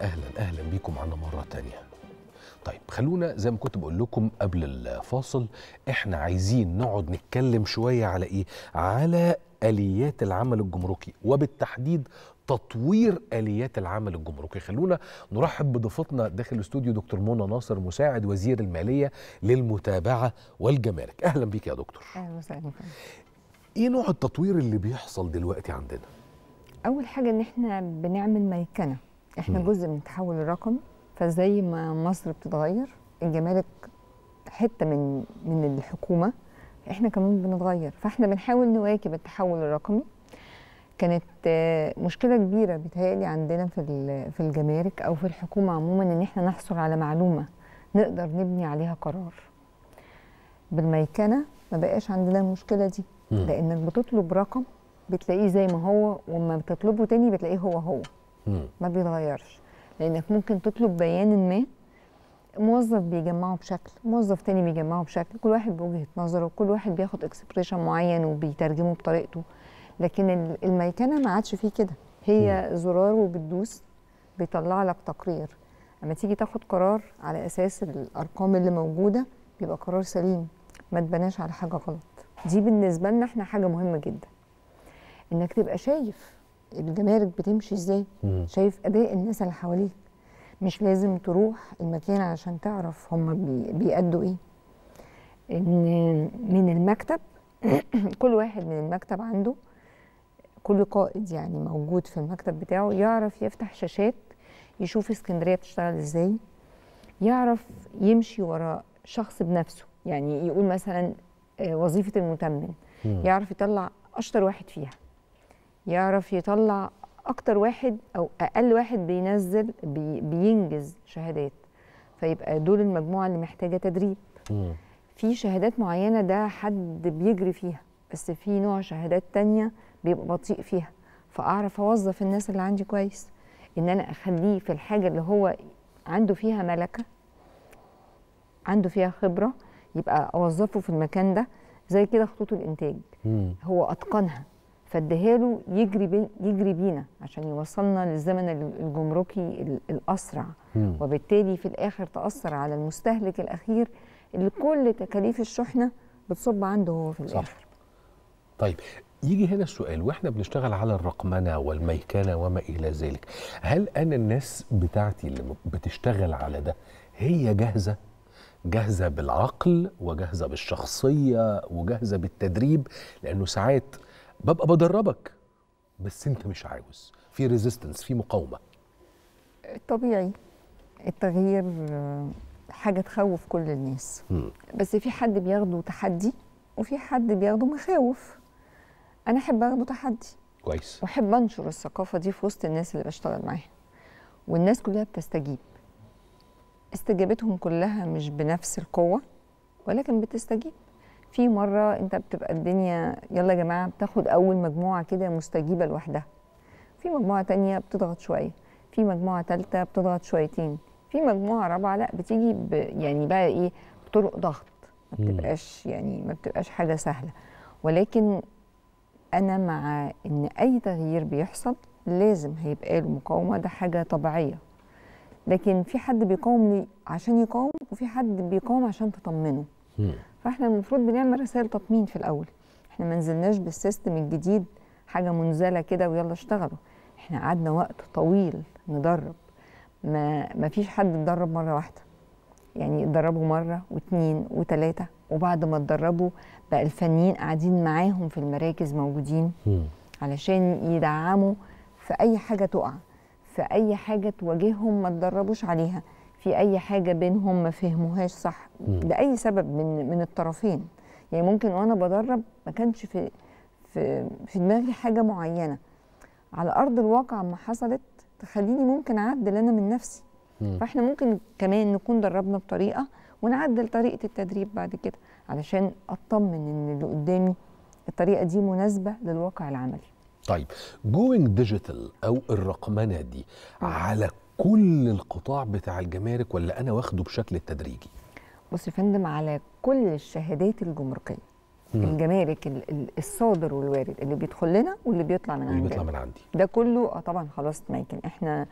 أهلا بيكم معنا مرة تانية. طيب خلونا زي ما كنت بقول لكم قبل الفاصل، احنا عايزين نقعد نتكلم شوية على ايه؟ على آليات العمل الجمركي، وبالتحديد تطوير آليات العمل الجمركي. خلونا نرحب بضيفتنا داخل الاستوديو دكتور منى ناصر، مساعد وزير المالية للمتابعة والجمارك. أهلا بيك يا دكتور. اهلا وسهلا. ايه نوع التطوير اللي بيحصل دلوقتي عندنا؟ اول حاجه ان احنا بنعمل ميكنه، احنا جزء من التحول الرقمي، فزي ما مصر بتتغير الجمارك حته من الحكومه، احنا كمان بنتغير، فاحنا بنحاول نواكب التحول الرقمي. كانت مشكله كبيره بيتهيألي عندنا في الجمارك او في الحكومه عموما ان احنا نحصل على معلومه نقدر نبني عليها قرار. بالميكنه ما بقاش عندنا المشكله دي، لانك بتطلب رقم بتلاقيه زي ما هو، وما بتطلبه تاني بتلاقيه هو ما بيتغيرش، لانك ممكن تطلب بيان ما موظف بيجمعه بشكل، موظف تاني بيجمعه بشكل، كل واحد بوجهة نظره، كل واحد بياخد اكسبريشن معين وبيترجمه بطريقته. لكن الميكنه ما عادش فيه كده، هي زرار وبتدوس بيطلع لك تقرير. اما تيجي تاخد قرار على اساس الارقام اللي موجوده بيبقى قرار سليم، ما تبناش على حاجه غلط. دي بالنسبه لنا احنا حاجه مهمه جدا، انك تبقى شايف الجمارك بتمشي ازاي، شايف اداء الناس اللي حواليك. مش لازم تروح المكان علشان تعرف هم بيأدوا ايه. ان من المكتب كل واحد من المكتب عنده، كل قائد يعني موجود في المكتب بتاعه يعرف يفتح شاشات يشوف اسكندريه بتشتغل ازاي، يعرف يمشي ورا شخص بنفسه، يعني يقول مثلا وظيفه المتمم، يعرف يطلع اشطر واحد فيها، يعرف يطلع اكتر واحد او اقل واحد بينزل بينجز شهادات، فيبقى دول المجموعه اللي محتاجه تدريب. في شهادات معينه ده حد بيجري فيها، بس في نوع شهادات تانية بيبقى بطيء فيها، فاعرف اوظف الناس اللي عندي كويس، ان انا اخليه في الحاجه اللي هو عنده فيها ملكه، عنده فيها خبره، يبقى اوظفه في المكان ده. زي كده خطوط الانتاج هو اتقنها، فاديها له يجري بينا عشان يوصلنا للزمن الجمركي الاسرع، وبالتالي في الاخر تاثر على المستهلك الاخير اللي كل تكاليف الشحنه بتصب عنده هو في الاخر. صح. طيب يجي هنا السؤال، واحنا بنشتغل على الرقمنه والميكنه وما الى ذلك، هل انا الناس بتاعتي اللي بتشتغل على ده هي جاهزه بالعقل وجاهزه بالشخصيه وجاهزه بالتدريب؟ لانه ساعات ببقى بدربك بس انت مش عاوز، في ريزيستنس، في مقاومه. طبيعي، التغيير حاجه تخوف كل الناس، بس في حد بياخده تحدي وفي حد بياخده مخاوف. انا احب اخده تحدي كويس، واحب انشر الثقافه دي في وسط الناس اللي بشتغل معاها، والناس كلها بتستجيب. استجابتهم كلها مش بنفس القوه ولكن بتستجيب. في مره انت بتبقى الدنيا يلا يا جماعه، بتاخد اول مجموعه كده مستجيبه لوحدها، في مجموعه تانية بتضغط شويه، في مجموعه ثالثه بتضغط شويتين، في مجموعه رابعه لا بتيجي يعني بقى ايه، بطرق ضغط، ما بتبقاش حاجه سهله. ولكن أنا مع إن أي تغيير بيحصل لازم هيبقى له مقاومة، ده حاجة طبيعية. لكن في حد بيقاوم عشان يقاوم، وفي حد بيقاوم عشان تطمنه. فإحنا المفروض بنعمل رسائل تطمين في الأول. إحنا ما نزلناش بالسيستم الجديد حاجة منزلة كده ويلا اشتغلوا. إحنا قعدنا وقت طويل ندرب، ما فيش حد اتدرب مرة واحدة، يعني اتدربوا مرة واثنين وثلاثة، وبعد ما اتدربوا بقى الفنيين قاعدين معاهم في المراكز موجودين علشان يدعموا في أي حاجة تقع، في أي حاجة تواجههم ما اتدربوش عليها، في أي حاجة بينهم ما فهموهاش صح لأي سبب من الطرفين. يعني ممكن وأنا بدرب ما كانش في دماغي حاجة معينة، على أرض الواقع ما حصلت تخليني ممكن أعدل أنا من نفسي. فاحنا ممكن كمان نكون دربنا بطريقه ونعدل طريقه التدريب بعد كده علشان اطمن ان اللي قدامي الطريقه دي مناسبه للواقع العملي. طيب جوينج ديجيتال او الرقمنه دي على كل القطاع بتاع الجمارك ولا انا واخده بشكل تدريجي؟ بص يا فندم، على كل الشهادات الجمركيه، الجمارك الصادر والوارد اللي بيدخل لنا واللي بيطلع من عندنا، اللي بيطلع من عندي ده كله طبعا خلاص ممكن احنا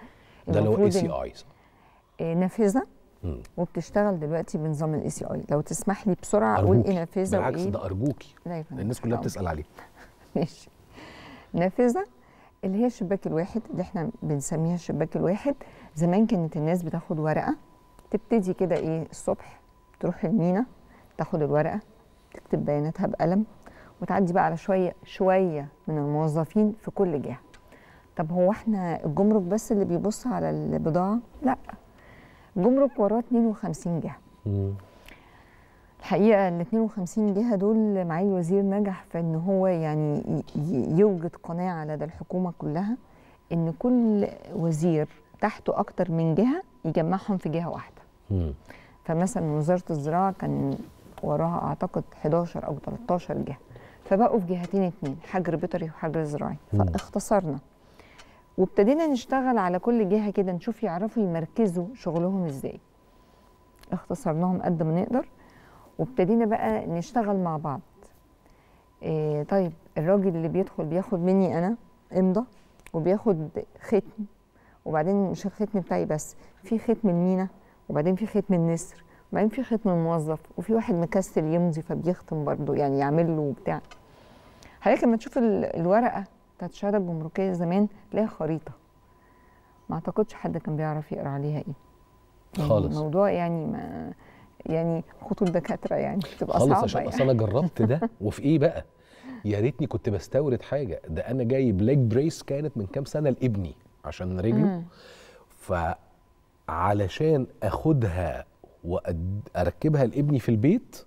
ده اللي هو ACI صح؟ نافذه وبتشتغل دلوقتي بنظام ACI. لو تسمح لي بسرعه اقول أرجوكي. ايه نافذه بالعكس وايه؟ ده ارجوكي، الناس كلها بتسال عليه. ماشي. نافذه اللي هي الشباك الواحد، اللي احنا بنسميها الشباك الواحد. زمان كانت الناس بتاخد ورقه، تبتدي كده ايه الصبح، تروح المينا تاخد الورقه، تكتب بياناتها بقلم، وتعدي بقى على شويه من الموظفين في كل جهه. طب هو احنا الجمرك بس اللي بيبص على البضاعه؟ لا، الجمرك وراه 52 جهه. الحقيقه ال 52 جهه دول معالي الوزير نجح في ان هو يعني يوجد قناعه لدى الحكومه كلها ان كل وزير تحته اكتر من جهه يجمعهم في جهه واحده. فمثلا وزاره الزراعه كان وراها اعتقد 11 او 13 جهه، فبقوا في جهتين اتنين، حجر بيطري وحجر زراعي، فاختصرنا وابتدينا نشتغل على كل جهه كده نشوف يعرفوا يمركزوا شغلهم ازاي. اختصرناهم قد ما نقدر وابتدينا بقى نشتغل مع بعض. طيب الراجل اللي بيدخل بياخد مني انا امضه وبياخد ختم، وبعدين مش الختم بتاعي بس، في ختم المينا، وبعدين في ختم النسر، وبعدين في ختم الموظف، وفي واحد مكسل يمضي فبيختم برضه، يعني يعمل له بتاع. حضرتك لما تشوف الورقه بتاعت الشهاده الجمركيه زمان تلاقيها خريطه، ما اعتقدش حد كان بيعرف يقرا عليها ايه خالص. الموضوع يعني ما يعني خطوط دكاتره يعني بتبقى خالص صعبه عشان يعني. اصل انا جربت ده وفي ايه بقى؟ يا ريتني كنت بستورد حاجه، ده انا جايب ليج بريس كانت من كام سنه لابني عشان رجله، فعلشان اخدها واركبها لابني في البيت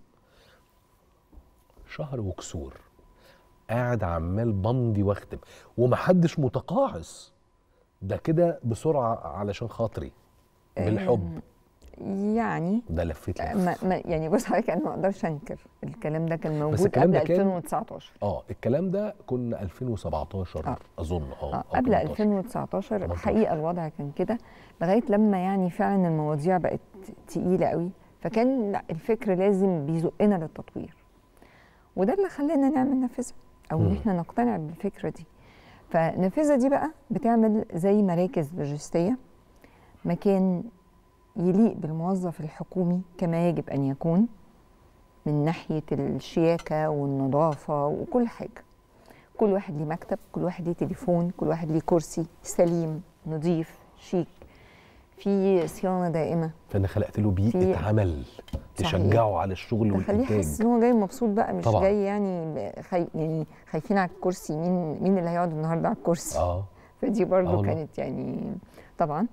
شهر وكسور قاعد عمال بمضي واختم ومحدش متقاعس، ده كده بسرعه علشان خاطري بالحب. يعني ده لفيت يعني بص حضرتك انا ما اقدرش انكر الكلام ده كان موجود الكلام قبل ده كان 2019. الكلام ده كنا 2017 اظن قبل 2019 الحقيقه الوضع كان كده لغايه لما يعني فعلا المواضيع بقت تقيله قوي، فكان الفكر لازم بيزقنا للتطوير، وده اللي خلانا نعمل نافذه او ان احنا نقتنع بالفكره دي. فالنافذه دي بقى بتعمل زي مراكز لوجستيه، مكان يليق بالموظف الحكومي كما يجب أن يكون من ناحية الشياكة والنظافة وكل حاجة. كل واحد ليه مكتب، كل واحد ليه تليفون، كل واحد ليه كرسي سليم نظيف شيك، في صيانة دائمة. فأنا خلقت له بيئة عمل تشجعه على الشغل والإنتاج، تخليه يحس إن هو جاي مبسوط بقى، مش طبعًا. جاي يعني خايفين على الكرسي، مين اللي هيقعد النهارده على الكرسي. فدي برضو كانت يعني طبعا.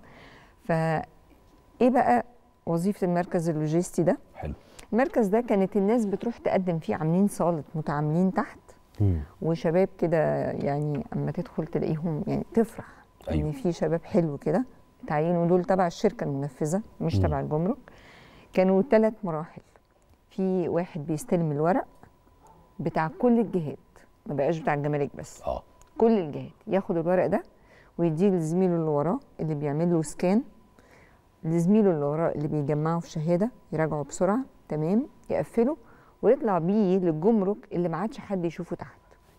ايه بقى وظيفه المركز اللوجستي ده؟ حلو. المركز ده كانت الناس بتروح تقدم فيه، عاملين صاله متعاملين تحت وشباب كده، يعني اما تدخل تلاقيهم يعني تفرح ان في شباب حلو كده تعينوا، دول تبع الشركه المنفذه مش تبع الجمرك. كانوا 3 مراحل، في واحد بيستلم الورق بتاع كل الجهات، ما بقاش بتاع الجمارك بس، كل الجهات، ياخد الورق ده ويديه لزميله اللي وراه اللي بيعمل له سكان، لزميله اللي وراه اللي بيجمعه في شهاده يراجعه بسرعه تمام، يقفله ويطلع بيه للجمرك اللي ما عادش حد يشوفه تحت.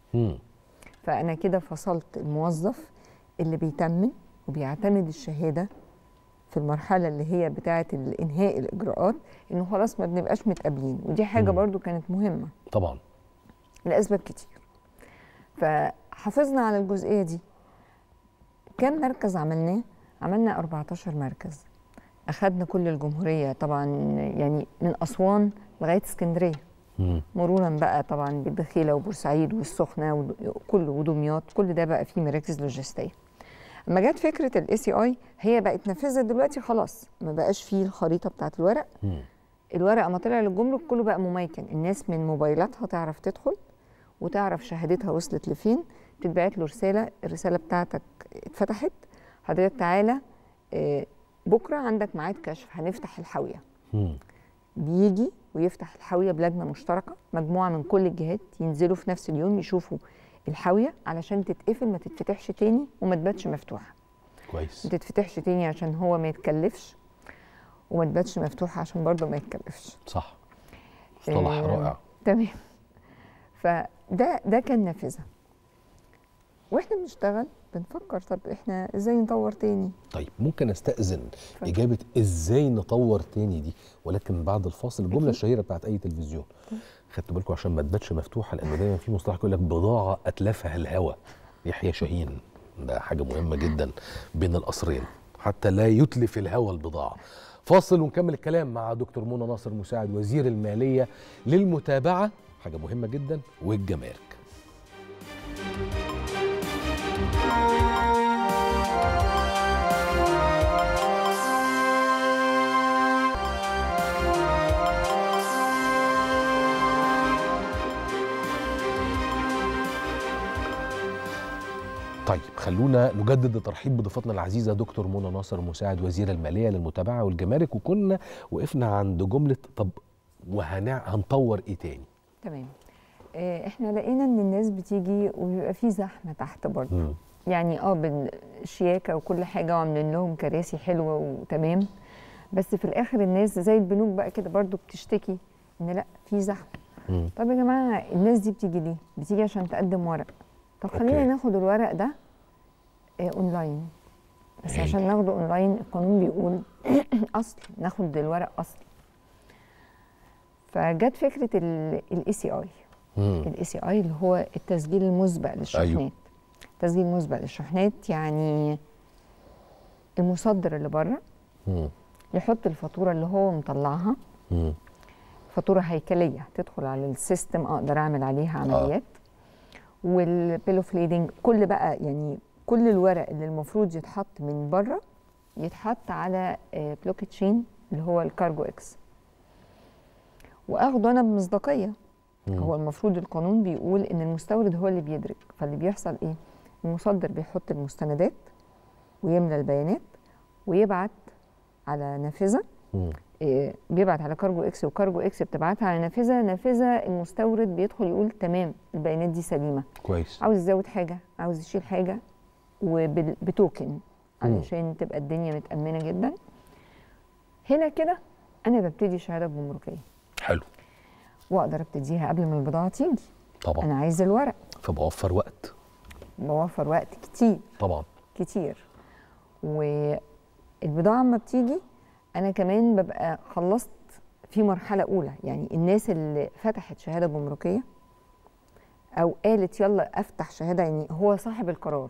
فانا كده فصلت الموظف اللي بيتمن وبيعتمد الشهاده في المرحله اللي هي بتاعه انهاء الاجراءات، انه خلاص ما بنبقاش متقابلين، ودي حاجه برضو كانت مهمه طبعا لاسباب كتير. فحافظنا على الجزئيه دي. كم مركز عملناه؟ عملنا 14 مركز، أخذنا كل الجمهورية طبعا، يعني من أسوان لغاية اسكندرية، مرورا بقى طبعا بالدخيلة وبورسعيد والسخنة وكله ودمياط، كل ده بقى فيه مراكز لوجستية. اما جت فكرة الACI هي بقت نافذة دلوقتي، خلاص ما بقاش فيه الخريطة بتاعت الورق. الورق اما طلع للجمرك كله بقى مميكن، الناس من موبايلاتها تعرف تدخل وتعرف شهادتها وصلت لفين، تتبعت له رسالة، الرسالة بتاعتك اتفتحت، حضرتك تعالى بكرة عندك ميعاد كشف، هنفتح الحاوية. بيجي ويفتح الحاوية بلجنة مشتركة، مجموعة من كل الجهات ينزلوا في نفس اليوم يشوفوا الحاوية علشان تتقفل، ما تتفتحش تاني وما تباتش مفتوحة. كويس. ما تتفتحش تاني عشان هو ما يتكلفش، وما تباتش مفتوحة عشان برضه ما يتكلفش. صح. مصطلح رائع. تمام. فده كان نافذة. واحنا بنشتغل بنفكر طب احنا ازاي نطور تاني. طيب ممكن استأذن إجابة إزاي نطور تاني دي، ولكن بعد الفاصل. الجملة الشهيرة بتاعت أي تلفزيون، خدتوا بالكم عشان ما تباتش مفتوحة، لأنه دايما في مصطلح يقول لك بضاعة أتلفها الهوى. يحيى شاهين ده حاجة مهمة جدا بين القصرين، حتى لا يتلف الهوى البضاعة. فاصل ونكمل الكلام مع دكتور منى ناصر مساعد وزير المالية للمتابعة، حاجة مهمة جدا، والجمارك. طيب خلونا نجدد الترحيب بضيفتنا العزيزه دكتور منى ناصر مساعد وزير الماليه للمتابعه والجمارك، وكنا وقفنا عند جمله طب هنطور ايه تاني؟ تمام. احنا لقينا ان الناس بتيجي وبيبقى في زحمه تحت برضه، يعني بالشياكه وكل حاجه وعاملين لهم كراسي حلوه وتمام، بس في الاخر الناس زي البنوك بقى كده برضه بتشتكي ان لا في زحمه. طب يا جماعه الناس دي بتيجي ليه؟ بتيجي عشان تقدم ورق. طب خلينا ناخد الورق ده اونلاين، بس عشان ناخده اونلاين القانون بيقول اصل ناخد الورق اصل. فجت فكره الاي سي اي. الاي سي اي اللي هو التسجيل المسبق للشحنات. أيوه. تسجيل مسبق للشحنات يعني المصدر اللي بره يحط الفاتوره اللي هو مطلعها، فاتوره هيكليه تدخل على السيستم اقدر اعمل عليها عمليات. والبيل اوف ليدنج كل بقى يعني كل الورق اللي المفروض يتحط من بره يتحط على بلوك تشين اللي هو الكارجو اكس، واخده انا بمصداقيه. هو المفروض القانون بيقول ان المستورد هو اللي بيدرك، فاللي بيحصل ايه؟ المصدر بيحط المستندات ويملى البيانات ويبعت على نافذه، بيبعت على كارجو اكس، وكارجو اكس بتبعتها على نافذه المستورد بيدخل يقول تمام البيانات دي سليمه. كويس. عاوز يزود حاجه، عاوز يشيل حاجه، وبتوكن علشان تبقى الدنيا متأمنة جدا. هنا كده أنا ببتدي شهادة جمركية. حلو. وأقدر أبتديها قبل ما البضاعة تيجي. طبعا. أنا عايز الورق. فبوفر وقت. بوفر وقت كتير. طبعا. كتير. والبضاعة أما بتيجي أنا كمان ببقى خلصت في مرحلة أولى، يعني الناس اللي فتحت شهادة جمركية أو قالت يلا أفتح شهادة، يعني هو صاحب القرار.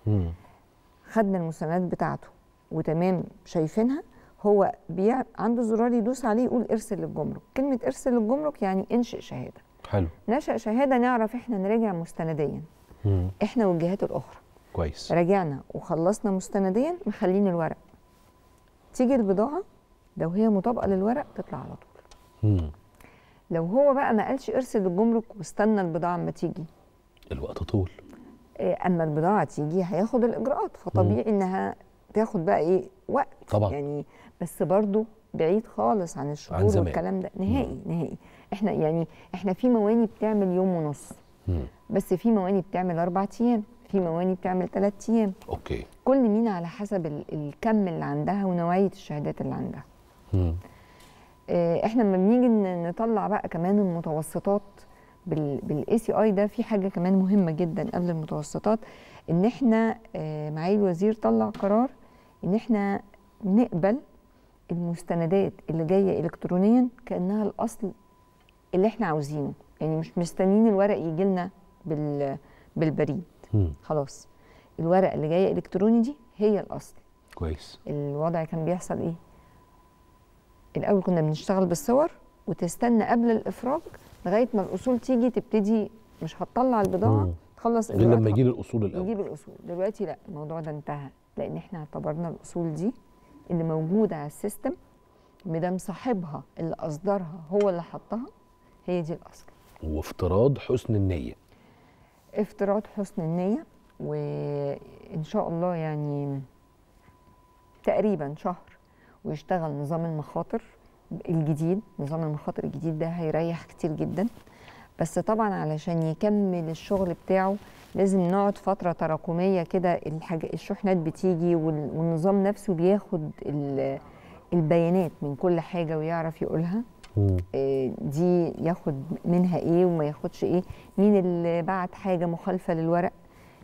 خدنا المستندات بتاعته وتمام شايفينها، هو عنده زرار يدوس عليه يقول ارسل للجمرك. كلمة ارسل للجمرك يعني انشئ شهادة. حلو. نشأ شهادة نعرف احنا نراجع مستنديا. احنا والجهات الأخرى. كويس. راجعنا وخلصنا مستنديا مخلين الورق. تيجي البضاعة لو هي مطابقة للورق تطلع على طول. لو هو بقى ما قالش ارسل للجمرك واستنى البضاعة اما تيجي، الوقت طول. اما البضاعه تيجي هياخد الاجراءات، فطبيعي انها تاخد بقى ايه وقت طبعا. يعني، بس برضو بعيد خالص عن الشهور والكلام ده نهائي. نهائي. احنا في مواني بتعمل يوم ونص، بس في مواني بتعمل 4 ايام، في مواني بتعمل 3 ايام. اوكي. كل مين على حسب الكم اللي عندها ونوعيه الشهادات اللي عندها. احنا لما بنيجي نطلع بقى كمان المتوسطات بالاي سي اي ده، في حاجه كمان مهمه جدا قبل المتوسطات، ان احنا معالي الوزير طلع قرار ان احنا نقبل المستندات اللي جايه الكترونيا كانها الاصل اللي احنا عاوزينه، يعني مش مستنيين الورق يجي لنا بالبريد. خلاص الورق اللي جايه الكتروني دي هي الاصل. كويس. الوضع كان بيحصل ايه؟ الاول كنا بنشتغل بالصور وتستنى قبل الافراج لغايه ما الاصول تيجي، تبتدي مش هتطلع البضاعه تخلص غير لما يجي الاصول الاول. يجيب الاصول. دلوقتي لا، الموضوع ده انتهى، لان احنا اعتبرنا الاصول دي اللي موجوده على السيستم مدام صاحبها اللي اصدرها هو اللي حطها، هي دي الاصل. وافتراض حسن النيه. افتراض حسن النيه، وان شاء الله يعني تقريبا شهر ويشتغل نظام المخاطر الجديد. نظام المخاطر الجديد ده هيريح كتير جدا، بس طبعا علشان يكمل الشغل بتاعه لازم نقعد فترة تراكمية كده، الشحنات بتيجي والنظام نفسه بياخد البيانات من كل حاجة ويعرف يقولها دي ياخد منها ايه وما ياخدش ايه، مين اللي بعت حاجة مخالفة للورق،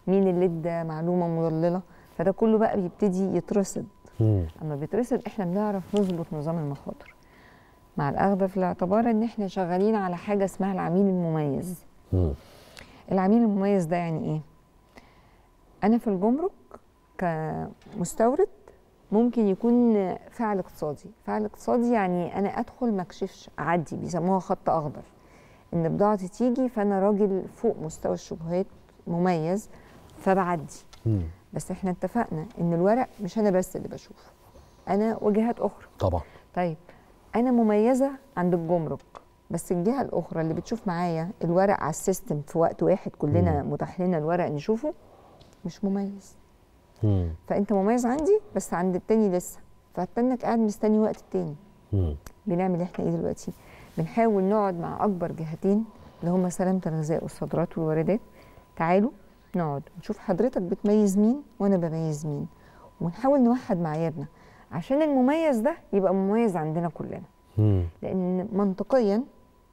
مين اللي ادى معلومه مضلله، فده كله بقى بيبتدي يترصد. اما بيترصد احنا بنعرف نظبط نظام المخاطر، مع الاخذ في الاعتبار ان احنا شغالين على حاجه اسمها العميل المميز. العميل المميز ده يعني ايه؟ انا في الجمرك كمستورد ممكن يكون فاعل اقتصادي. فاعل اقتصادي يعني انا ادخل ما اكشفش، اعدي، بيسموها خط اخضر، ان بضاعتي تيجي فانا راجل فوق مستوى الشبهات مميز فبعدي. بس احنا اتفقنا ان الورق مش انا بس اللي بشوفه، انا وجهات اخرى طبعا. طيب انا مميزه عند الجمرك، بس الجهه الاخرى اللي بتشوف معايا الورق على السيستم في وقت واحد كلنا متاح لنا الورق نشوفه مش مميز. فانت مميز عندي بس عند التاني لسه، فهتنك قاعد مستني وقت التاني. بنعمل احنا ايه دلوقتي؟ بنحاول نقعد مع اكبر جهتين اللي هم سلامه الغذاء والصادرات والواردات، تعالوا نقعد نشوف حضرتك بتميز مين وانا بميز مين، ونحاول نوحد معاييرنا عشان المميز ده يبقى مميز عندنا كلنا. لان منطقيا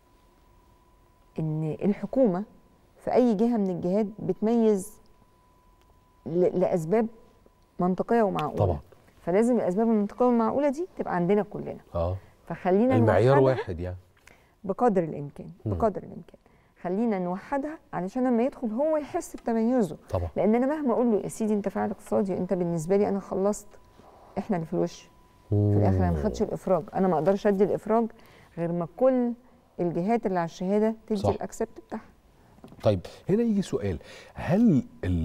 ان الحكومه في اي جهه من الجهات بتميز لاسباب منطقيه ومعقوله طبعا، فلازم الاسباب المنطقيه والمعقوله دي تبقى عندنا كلنا. فخلينا المعيار واحد يعني بقدر الامكان. بقدر الامكان خلينا نوحدها علشان لما يدخل هو يحس بتميزه. طبعا. لان انا مهما اقول له يا سيدي انت فاعل اقتصادي انت بالنسبه لي انا خلصت، احنا اللي في الوش في الاخر انا ما خدتش الافراج. انا ما اقدرش ادي الافراج غير ما كل الجهات اللي على الشهاده تدي الاكسبت بتاعها. طيب هنا يجي سؤال، هل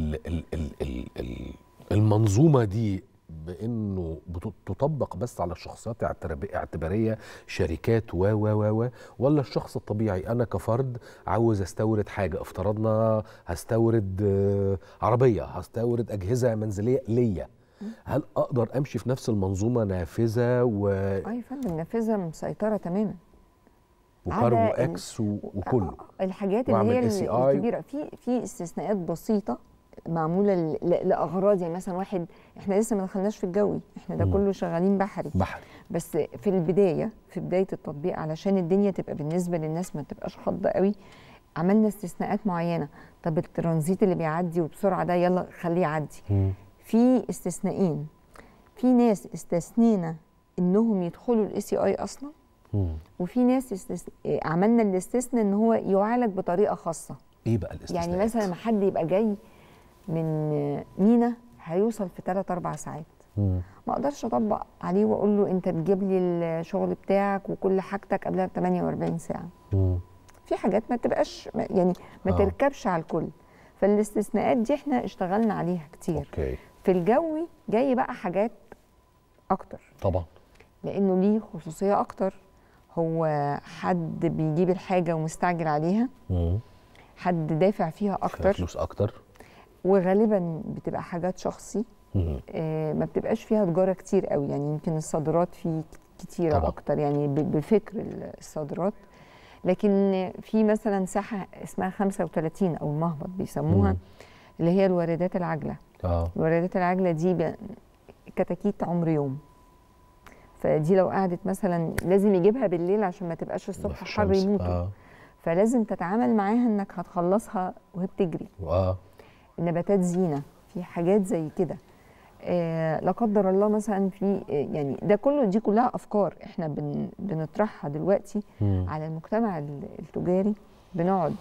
المنظومه دي بانه بتطبق بس على الشخصيات اعتباريه، شركات ولا الشخص الطبيعي انا كفرد عاوز استورد حاجه، افترضنا هستورد عربيه، هستورد اجهزه منزليه ليا، هل اقدر امشي في نفس المنظومه نافذه يا فندم نافذه مسيطره تماما وكاربو اكس وكله الحاجات اللي هي الكبيره، في استثناءات بسيطه معموله لاغراض، يعني مثلا واحد احنا لسه ما دخلناش في الجوي، احنا ده كله شغالين بحري بس في البدايه في بدايه التطبيق علشان الدنيا تبقى بالنسبه للناس ما تبقاش خضه قوي، عملنا استثناءات معينه. طب الترانزيت اللي بيعدي وبسرعه ده يلا خليه يعدي. في استثنائين، في ناس استثنينا انهم يدخلوا الاي سي اي اصلا، وفي ناس عملنا الاستثناء ان هو يعالج بطريقه خاصه. ايه بقى الاستثناءات؟ يعني مثلا لما حد يبقى جاي من مينا هيوصل في 3-4 ساعات، ما اقدرش اطبق عليه واقول له انت تجيب لي الشغل بتاعك وكل حاجتك قبلها ب 48 ساعه. في حاجات ما تبقاش يعني ما تركبش على الكل، فالاستثناءات دي احنا اشتغلنا عليها كتير. في الجوي جاي بقى حاجات اكتر طبعا لانه ليه خصوصيه اكتر، هو حد بيجيب الحاجه ومستعجل عليها، حد دافع فيها اكتر، فلوس اكتر، وغالبا بتبقى حاجات شخصي، ما بتبقاش فيها تجاره كتير قوي، يعني يمكن الصادرات فيه كتيره طبعا. اكتر يعني بفكر الصادرات. لكن في مثلا ساحه اسمها 35 او المهبط بيسموها، اللي هي الواردات العاجله. الواردات العاجله دي كتاكيت عمر يوم، فدي لو قعدت مثلا لازم يجيبها بالليل عشان ما تبقاش الصبح حر يموتوا. فلازم تتعامل معاها انك هتخلصها وهي بتجري. النباتات زينه، في حاجات زي كده. لا قدر الله مثلا في يعني ده كله، دي كلها افكار احنا بنطرحها دلوقتي على المجتمع التجاري. بنقعد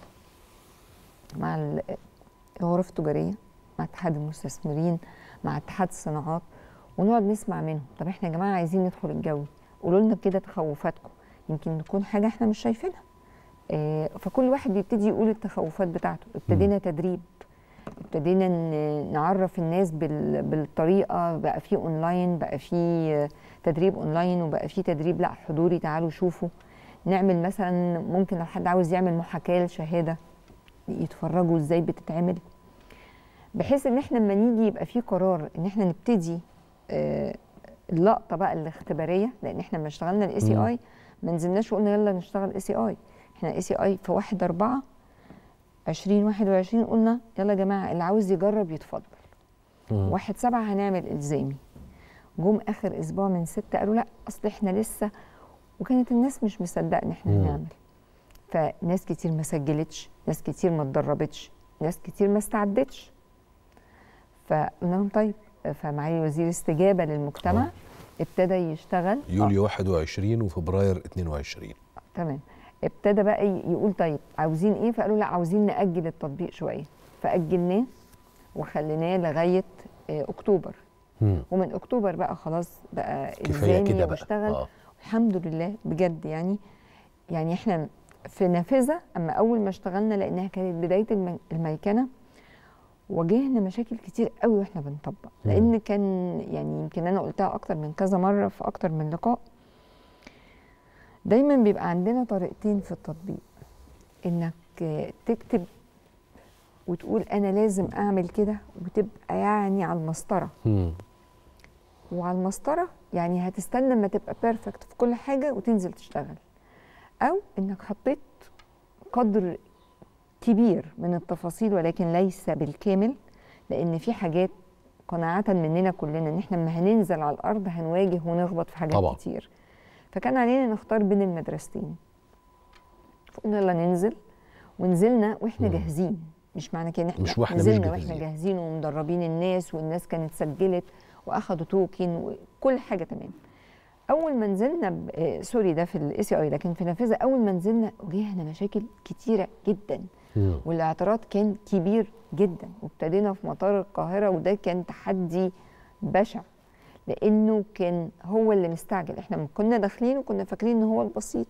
مع الغرف التجاريه، مع اتحاد المستثمرين، مع اتحاد الصناعات، ونقعد نسمع منهم. طب احنا يا جماعه عايزين ندخل الجوي، قولوا لنا كده تخوفاتكم، يمكن تكون حاجه احنا مش شايفينها. فكل واحد بيبتدي يقول التخوفات بتاعته. ابتدينا تدريب، ابتدينا نعرف الناس بالطريقه، بقى في اونلاين، بقى في تدريب اونلاين، وبقى في تدريب لا حضوري، تعالوا شوفوا. نعمل مثلا ممكن لو حد عاوز يعمل محاكاه لشهاده يتفرجوا ازاي بتتعمل، بحيث ان احنا لما نيجي يبقى في قرار ان احنا نبتدي اللقطه بقى الاختباريه، لان احنا لما اشتغلنا الاي سي اي ما نزلناش وقلنا يلا نشتغل اي سي اي. احنا اي سي اي في 1/4/2021 قلنا يلا يا جماعه اللي عاوز يجرب يتفضل. 1/7 هنعمل الزامي. جم اخر اسبوع من 6 قالوا لا اصل احنا لسه، وكانت الناس مش مصدقه ان احنا هنعمل. فناس كتير ما سجلتش، ناس كتير ما اتدربتش، ناس كتير ما استعدتش. فقلنا لهم طيب، فمعالي وزير استجابه للمجتمع ابتدى يشتغل يوليو 21 وفبراير 22. تمام. ابتدى بقى يقول طيب عاوزين ايه؟ فقالوا لا عاوزين نأجل التطبيق شويه، فأجلناه وخليناه لغايه اكتوبر. ومن اكتوبر بقى خلاص بقى الزامي واشتغل. الحمد لله بجد. يعني احنا في نافذه، اما اول ما اشتغلنا لانها كانت بدايه الميكنه، واجهنا مشاكل كتير قوي واحنا بنطبق، لان كان يعني يمكن انا قلتها اكتر من كذا مره في اكتر من لقاء، دايما بيبقى عندنا طريقتين في التطبيق، انك تكتب وتقول انا لازم اعمل كده وتبقى يعني على المسطره. وعلى المسطره يعني هتستنى لما تبقى بيرفكت في كل حاجه وتنزل تشتغل، او انك حطيت قدر كبير من التفاصيل ولكن ليس بالكامل، لان في حاجات قناعه مننا كلنا ان احنا لما هننزل على الارض هنواجه ونخبط في حاجات طبعا كتير، فكان علينا نختار بين المدرستين. فقلنا يلا ننزل، ونزلنا واحنا جاهزين. مش معنى كده ان احنا نزلنا واحنا جاهزين ومدربين الناس، والناس كانت سجلت واخدوا توكن وكل حاجه تمام. اول ما نزلنا سوري ده في الاي سي اي، لكن في نافذه اول ما نزلنا واجهنا مشاكل كتيره جدا، والاعتراض كان كبير جدا، وابتدينا في مطار القاهره وده كان تحدي بشع، لانه كان هو اللي مستعجل. احنا كنا داخلين وكنا فاكرين ان هو البسيط،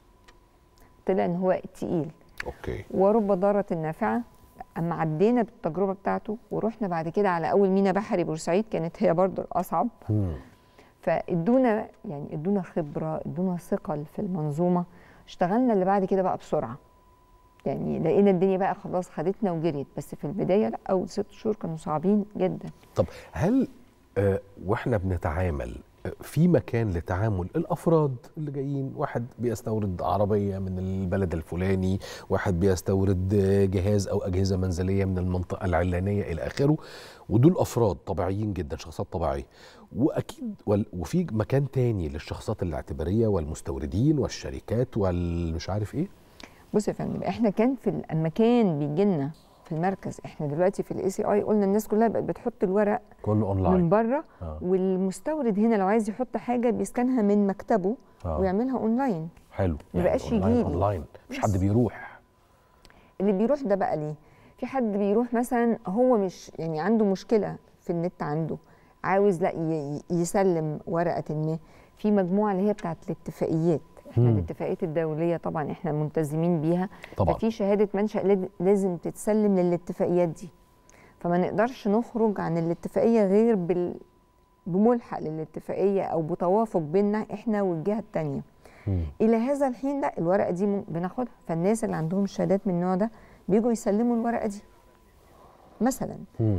طلع ان هو التقيل. اوكي. ورب ضاره نافعه. اما عدينا بالتجربه بتاعته ورحنا بعد كده على اول مينا بحري بورسعيد، كانت هي برضو الاصعب. فادونا يعني ادونا خبره، ادونا ثقل في المنظومه. اشتغلنا اللي بعد كده بقى بسرعه، يعني لقينا الدنيا بقى خلاص خدتنا وجريت، بس في البدايه لا، اول 6 شهور كانوا صعبين جدا. طب هل واحنا بنتعامل في مكان لتعامل الافراد اللي جايين، واحد بيستورد عربيه من البلد الفلاني، واحد بيستورد جهاز او اجهزه منزليه من المنطقه العلانيه الى اخره، ودول افراد طبيعيين جدا، شخصيات طبيعيه، واكيد وفي مكان تاني للشخصيات الاعتباريه والمستوردين والشركات والمش عارف ايه؟ بص يا فندم، احنا كان في المكان بيجي لنا في المركز، احنا دلوقتي في الاي سي اي قلنا الناس كلها بقت بتحط الورق كله اونلاين من بره. والمستورد هنا لو عايز يحط حاجه بيسكنها من مكتبه ويعملها اونلاين. حلو. ما بقاش يجي اونلاين، مش حد بيروح. اللي بيروح ده بقى ليه؟ في حد بيروح مثلا هو مش يعني عنده مشكله في النت، عنده عاوز لا يسلم ورقه ما في مجموعه اللي هي بتاعت الاتفاقيات. احنا الاتفاقيات الدوليه طبعا احنا ملتزمين بيها طبعا، ففي شهاده منشأ لازم تتسلم للاتفاقيات دي، فما نقدرش نخرج عن الاتفاقيه غير بملحق للاتفاقيه او بتوافق بيننا احنا والجهه الثانيه. الى هذا الحين لا، الورقه دي بناخدها، فالناس اللي عندهم شهادات من النوع ده بيجوا يسلموا الورقه دي مثلا.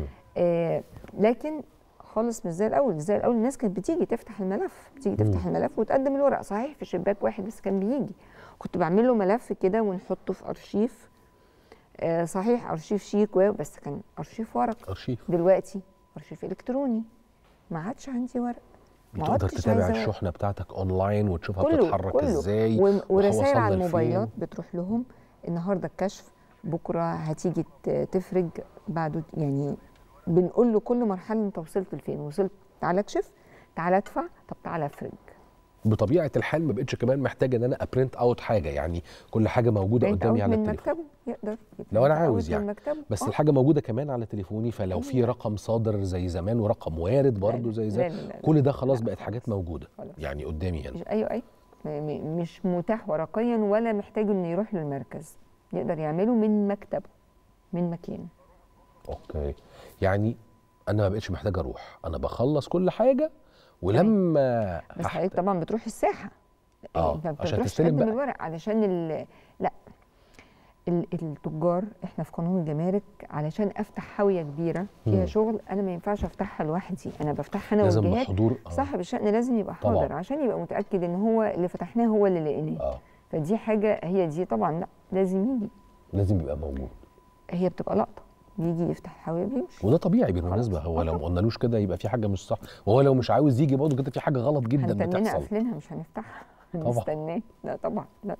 لكن خالص مش زي الاول. الناس كانت بتيجي تفتح الملف، وتقدم الورق، صحيح في شباك واحد بس كان بيجي، كنت بعمل له ملف كده ونحطه في ارشيف. صحيح ارشيف شيك بس كان ارشيف ورق. دلوقتي ارشيف الكتروني، ما عادش عندي ورق، تقدر تتابع الشحنه بتاعتك اونلاين وتشوفها بتتحرك ازاي، ورسائل على الموبايلات بتروح لهم النهارده الكشف، بكره هتيجي تفرج بعده. يعني بنقول له كل مرحله انت وصلت لفين، وصلت تعالى اكشف، تعالى ادفع، طب تعالى افرج. بطبيعه الحال ما بقتش كمان محتاجه ان انا ابرنت اوت حاجه، يعني كل حاجه موجوده قدامي على التليفون. مكتبه يقدر لو انا عاوز يعني بس الحاجه موجوده كمان على تليفوني، فلو في رقم صادر زي زمان ورقم وارد برضو زي زمان، كل ده خلاص بقت حاجات موجوده خلاص. يعني قدامي هنا. ايوه مش متاح ورقيا ولا محتاج انه يروح للمركز، يقدر يعمله من مكتبه من مكانه. اوكي، يعني انا ما بقتش محتاج اروح، انا بخلص كل حاجه ولما بس حضرتك طبعا بتروح الساحه عشان تستلم بقى الورق، علشان لا التجار احنا في قانون الجمارك علشان افتح حاويه كبيره فيها شغل انا ما ينفعش افتحها لوحدي، انا بفتحها انا والجهات، لازم بحضور صاحب الشأن لازم يبقى حاضر طبعا، عشان يبقى متاكد ان هو اللي فتحناه هو اللي لقيناه. فدي حاجه هي دي طبعا، لا لازم يجي، لازم يبقى موجود. هي بتبقى لقطه، بيجي يفتح الحاويه بيمشي، وده طبيعي بالمناسبه. هو لو ما قلنالوش كده يبقى في حاجه مش صح، وهو لو مش عاوز يجي برضه كده في حاجه غلط جدا بتحصل. قافلينها مش هنفتحها، هنستناه. لا طبعا، لا طبعا.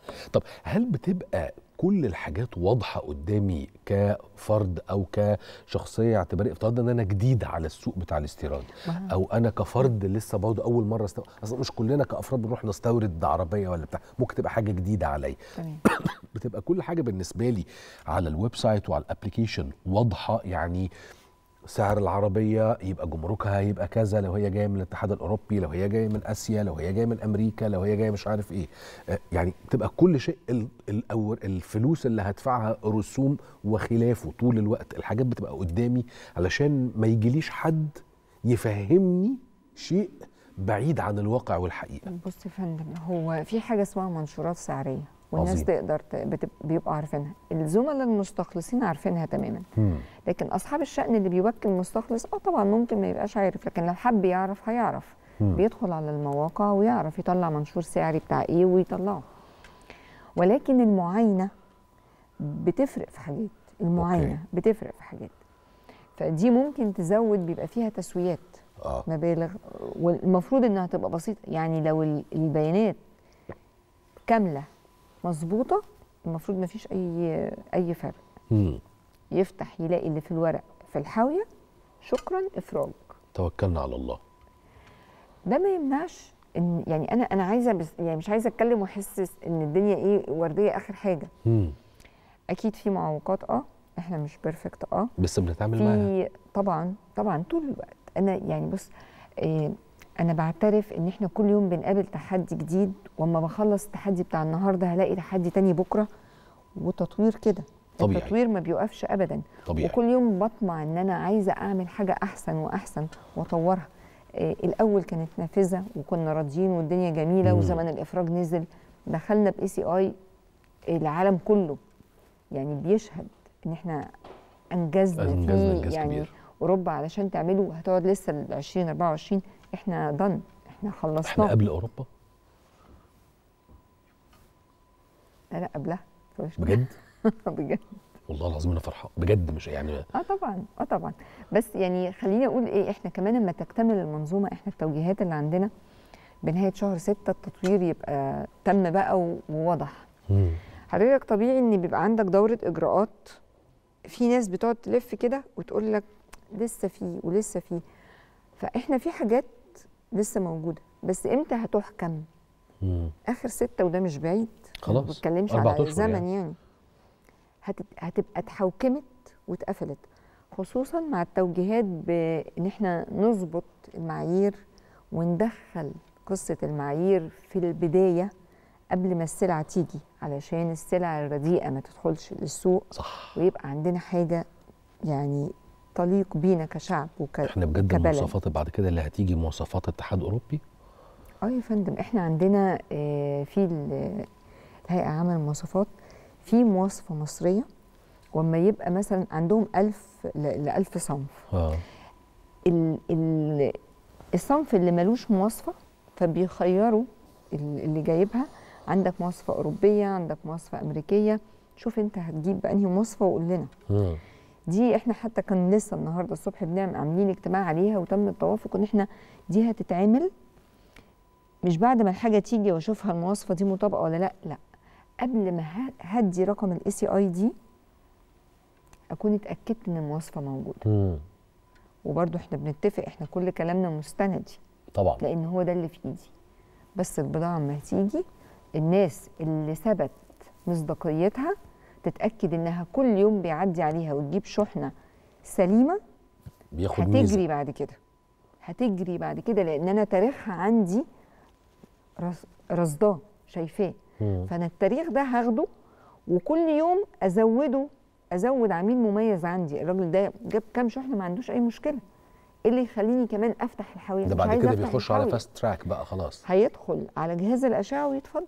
طب هل بتبقى كل الحاجات واضحه قدامي كفرد او كشخصيه اعتباري افترض ان انا جديد على السوق بتاع الاستيراد، او انا كفرد لسه برضه اول مره اصلا مش كلنا كافراد بنروح نستورد عربيه ولا بتاع، ممكن تبقى حاجه جديده عليا. بتبقى كل حاجه بالنسبه لي على الويب سايت وعلى الابلكيشن واضحه، يعني سعر العربيه يبقى جمركها يبقى كذا لو هي جايه من الاتحاد الاوروبي، لو هي جايه من اسيا، لو هي جايه من امريكا، لو هي جايه مش عارف ايه. يعني تبقى كل شيء الفلوس اللي هدفعها رسوم وخلافه طول الوقت، الحاجات بتبقى قدامي علشان ما يجيليش حد يفهمني شيء بعيد عن الواقع والحقيقه. بص يا فندم، هو في حاجه اسمها منشورات سعريه والناس عظيم. تقدر بيبقوا عارفينها، الزملاء المستخلصين عارفينها تماما. لكن اصحاب الشأن اللي بيوكل مستخلص طبعا ممكن ما يبقاش عارف، لكن لو حب يعرف هيعرف. بيدخل على المواقع ويعرف يطلع منشور سعري بتاع ايه ويطلعه. ولكن المعاينه بتفرق في حاجات، المعاينه بتفرق في حاجات، فدي ممكن تزود، بيبقى فيها تسويات مبالغ، والمفروض انها تبقى بسيطه. يعني لو البيانات كامله مظبوطه المفروض ما فيش اي فرق. يفتح يلاقي اللي في الورق في الحاويه، شكرا افراج، توكلنا على الله. ده ما يمنعش ان يعني انا عايزه، بس يعني مش عايزه اتكلم واحس ان الدنيا ايه ورديه اخر حاجه. اكيد في معوقات، احنا مش بيرفكت، بس بنتعامل معاها طبعا طول الوقت. انا يعني بص، انا بعترف ان احنا كل يوم بنقابل تحدي جديد، واما بخلص التحدي بتاع النهارده هلاقي تحدي تاني بكره، وتطوير كده طبيعي. التطوير ما بيوقفش ابدا طبيعي. وكل يوم بطمع ان انا عايزه اعمل حاجه احسن واحسن واطورها. الاول كانت نافذه وكنا راضيين والدنيا جميله، وزمن الافراج نزل، دخلنا باي سي اي، العالم كله يعني بيشهد ان احنا انجزنا فيه. يعني كبير. اوروبا علشان تعمله هتقعد لسه ل 2024، احنا احنا خلصناه. احنا قبل اوروبا؟ لا قبلها. بجد؟ بجد والله العظيم انا فرحان بجد، مش يعني طبعا. بس يعني خليني اقول ايه، احنا كمان لما تكتمل المنظومه، احنا التوجيهات اللي عندنا بنهايه شهر 6 التطوير يبقى تم بقى وواضح. حضرتك طبيعي ان بيبقى عندك دوره اجراءات، في ناس بتقعد تلف كده وتقول لك لسه في ولسه في، فاحنا في حاجات لسه موجوده، بس امتى هتحكم؟ اخر 6 وده مش بعيد، خلاص ما بتكلمش على زمن يعني هتبقى اتحوكمت واتقفلت، خصوصا مع التوجيهات بان احنا نظبط المعايير وندخل قصه المعايير في البدايه قبل ما السلعه تيجي، علشان السلع الرديئه ما تدخلش للسوق. صح. ويبقى عندنا حاجه يعني تليق بينا كشعب احنا بجد المواصفات بعد كده اللي هتيجي مواصفات الاتحاد الاوروبي. يا فندم، احنا عندنا في الهيئه العامه للمواصفات في مواصفه مصريه، واما يبقى مثلا عندهم 1000 ل 1000 صنف. الصنف اللي ملوش مواصفه فبيخيروا اللي جايبها، عندك مواصفه اوروبيه، عندك مواصفه امريكيه، شوف انت هتجيب بانهي مواصفه وقول لنا. دي احنا حتى كان لسه النهارده الصبح عاملين اجتماع عليها وتم التوافق ان احنا دي هتتعمل مش بعد ما الحاجه تيجي واشوفها المواصفه دي مطابقه ولا لا، قبل ما هدي رقم الاي سي اي دي اكون اتاكدت ان المواصفه موجوده. وبرده احنا بنتفق، احنا كل كلامنا مستندي طبعا، لان هو ده اللي في ايدي. بس البضاعه اما هتيجي الناس اللي ثبت مصداقيتها تتاكد انها كل يوم بيعدي عليها وتجيب شحنه سليمه، هتجري بعد كده لان انا تاريخها عندي رصداه شايفاه. فانا التاريخ ده هاخده وكل يوم ازود عميل مميز عندي، الراجل ده جاب كام شحنه ما عندوش اي مشكله، ايه اللي يخليني كمان افتح الحاويه؟ ده بعد كده بيخش على فاست تراك بقى، خلاص هيدخل على جهاز الاشعه ويتفضل.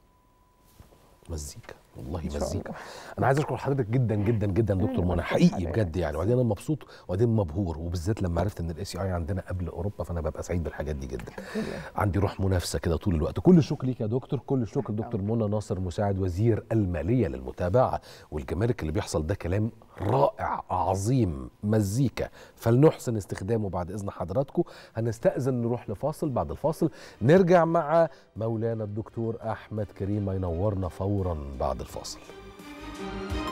مزيكا والله مزيكا. انا عايز اشكر حضرتك جدا جدا جدا دكتور منى، حقيقي بجد يعني، وبعدين انا مبسوط وبعدين مبهور، وبالذات لما عرفت ان الاي سي اي عندنا قبل اوروبا، فانا ببقى سعيد بالحاجات دي جدا. عندي روح منافسه كده طول الوقت. كل الشكر ليك يا دكتور، كل الشكر دكتور منى ناصر مساعد وزير الماليه للمتابعه والجمارك. اللي بيحصل ده كلام رائع عظيم مزيكا، فلنحسن استخدامه بعد إذن حضراتكم. هنستأذن نروح لفاصل، بعد الفاصل نرجع مع مولانا الدكتور أحمد كريم ينورنا فورا بعد الفاصل.